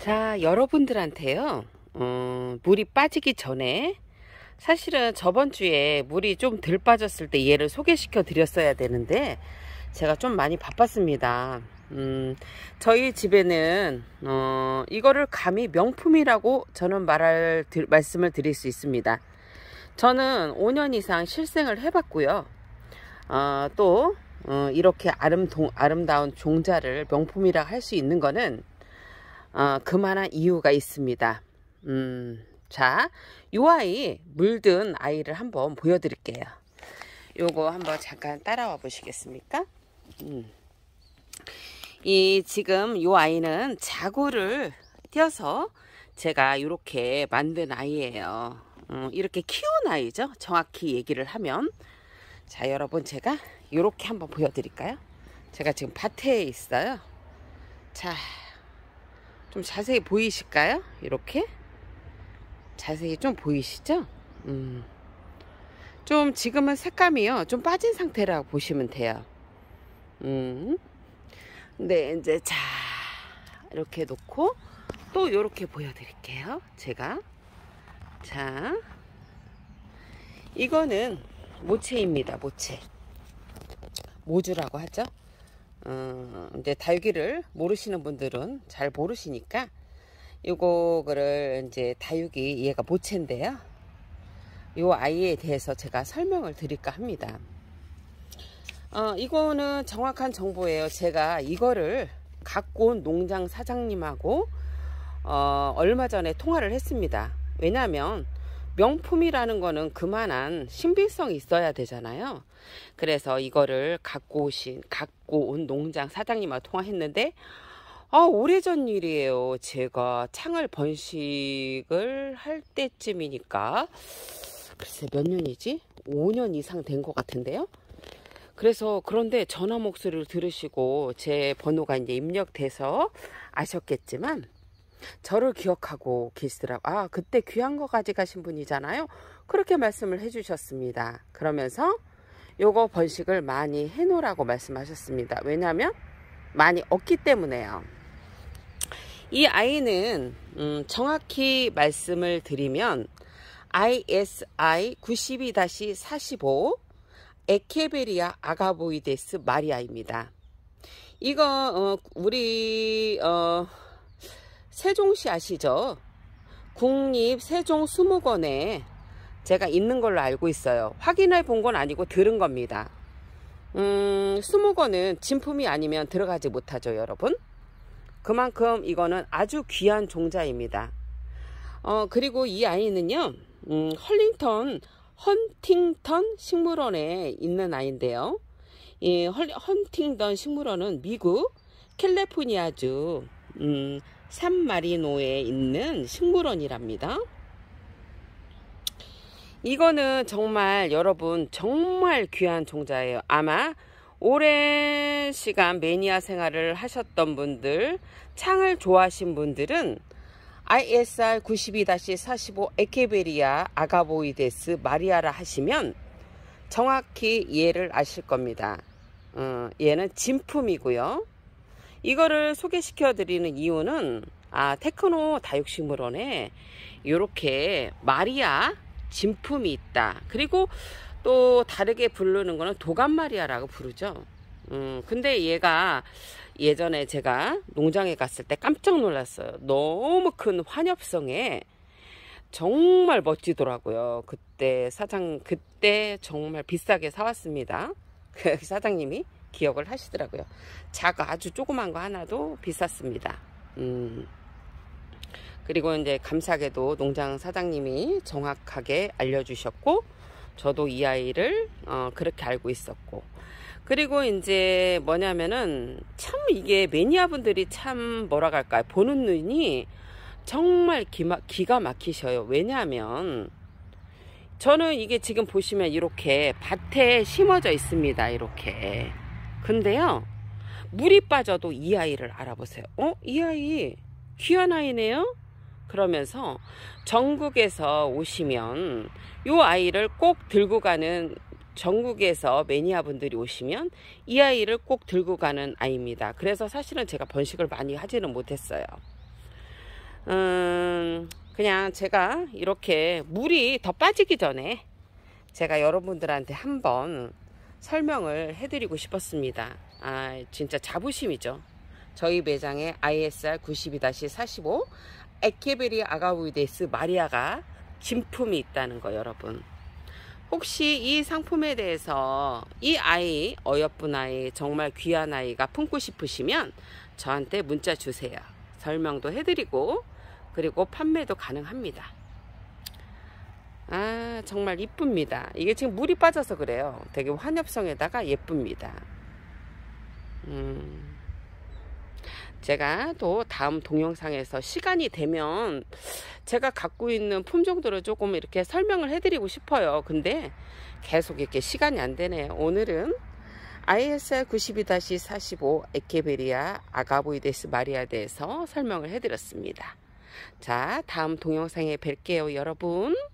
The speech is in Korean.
자, 여러분들한테요, 물이 빠지기 전에 사실은 저번 주에 물이 좀 덜 빠졌을 때 얘를 소개시켜 드렸어야 되는데 제가 좀 많이 바빴습니다. 저희 집에는 이거를 감히 명품이라고 저는 말씀을 드릴 수 있습니다. 저는 5년 이상 실생을 해봤고요. 또 이렇게 아름다운 종자를 명품이라 할 수 있는 거는 그만한 이유가 있습니다. 자, 요 아이, 물든 아이를 한번 보여드릴게요. 요거 한번 잠깐 따라와 보시겠습니까? 지금 요 아이는 자구를 띄어서 제가 이렇게 만든 아이예요. 이렇게 키운 아이죠. 정확히 얘기를 하면. 자, 여러분, 제가 이렇게 한번 보여드릴까요? 제가 지금 밭에 있어요. 자, 좀 자세히 보이실까요? 이렇게 자세히 좀 보이시죠? 좀 지금은 색감이요, 좀 빠진 상태라고 보시면 돼요. 네, 이제 자, 이렇게 놓고 또 이렇게 보여드릴게요. 제가 자, 이거는 모체입니다. 모주라고 하죠. 이제 다육이를 모르시는 분들은 잘 모르시니까 요거를 이제 다육이, 얘가 모체인데요. 요 아이에 대해서 제가 설명을 드릴까 합니다. 이거는 정확한 정보예요. 제가 이거를 갖고 온 농장 사장님하고 얼마 전에 통화를 했습니다. 왜냐하면 명품이라는 거는 그만한 신빙성이 있어야 되잖아요. 그래서 이거를 갖고 온 농장 사장님하고 통화했는데, 오래전 일이에요. 제가 창을 번식을 할 때쯤이니까, 글쎄 몇 년이지? 5년 이상 된 것 같은데요. 그래서 그런데 전화 목소리를 들으시고 제 번호가 이제 입력돼서 아셨겠지만 저를 기억하고 계시더라고요. 그때 귀한 거 가져가신 분이잖아요. 그렇게 말씀을 해주셨습니다. 그러면서 요거 번식을 많이 해놓으라고 말씀하셨습니다. 왜냐하면 많이 없기 때문에요. 이 아이는 정확히 말씀을 드리면 ISI 92-45 에케베리아 아가보이데스 마리아입니다. 이거 우리 세종시 아시죠? 국립세종수목원에 제가 있는 걸로 알고 있어요. 확인해 본 건 아니고 들은 겁니다. 수목원은 진품이 아니면 들어가지 못하죠, 여러분. 그만큼 이거는 아주 귀한 종자입니다. 그리고 이 아이는요, 헌팅턴 식물원에 있는 아이인데요. 이 헌팅턴 식물원은 미국 캘리포니아주 산마리노에 있는 식물원이랍니다. 이거는 정말 여러분 정말 귀한 종자예요. 아마 오랜 시간 매니아 생활을 하셨던 분들, 창을 좋아하신 분들은 ISR 92-45 에케베리아 아가보이데스 마리아라 하시면 정확히 얘를 아실 겁니다. 얘는 진품이고요. 이거를 소개시켜 드리는 이유는 테크노 다육식물원에 이렇게 마리아 진품이 있다. 그리고 또 다르게 부르는 거는 도감마리아라고 부르죠. 근데 얘가 예전에 제가 농장에 갔을 때 깜짝 놀랐어요. 너무 큰 환엽성에 정말 멋지더라고요. 그때 정말 비싸게 사왔습니다. 그 사장님이 기억을 하시더라고요. 아주 조그만 거 하나도 비쌌습니다. 그리고 이제 감사하게도 농장 사장님이 정확하게 알려주셨고, 저도 이 아이를 그렇게 알고 있었고, 그리고 이제 뭐냐면은 참 이게 매니아 분들이 참 뭐라 할까요? 보는 눈이 정말 기가 막히셔요. 왜냐하면 저는 이게 지금 보시면 이렇게 밭에 심어져 있습니다. 이렇게. 근데요, 물이 빠져도 이 아이를 알아보세요. 이 아이 귀한 아이네요? 그러면서 전국에서 오시면 이 아이를 꼭 들고 가는, 전국에서 매니아 분들이 오시면 이 아이를 꼭 들고 가는 아이입니다. 그래서 사실은 제가 번식을 많이 하지는 못했어요. 그냥 제가 이렇게 물이 더 빠지기 전에 제가 여러분들한테 한번 설명을 해드리고 싶었습니다. 진짜 자부심이죠. 저희 매장에 ISR 92-45 에케베리 아가우이데스 마리아가 진품이 있다는 거 여러분. 혹시 이 상품에 대해서 이 아이, 어여쁜 아이, 정말 귀한 아이가 품고 싶으시면 저한테 문자 주세요. 설명도 해드리고 그리고 판매도 가능합니다. 정말 이쁩니다. 이게 지금 물이 빠져서 그래요. 되게 환엽성에다가 예쁩니다. 제가 또 다음 동영상에서 시간이 되면 제가 갖고 있는 품종들을 조금 이렇게 설명을 해드리고 싶어요. 근데 계속 이렇게 시간이 안 되네요. 오늘은 ISR 92-45 에케베리아 아가보이데스 마리아에 대해서 설명을 해드렸습니다. 자, 다음 동영상에 뵐게요, 여러분.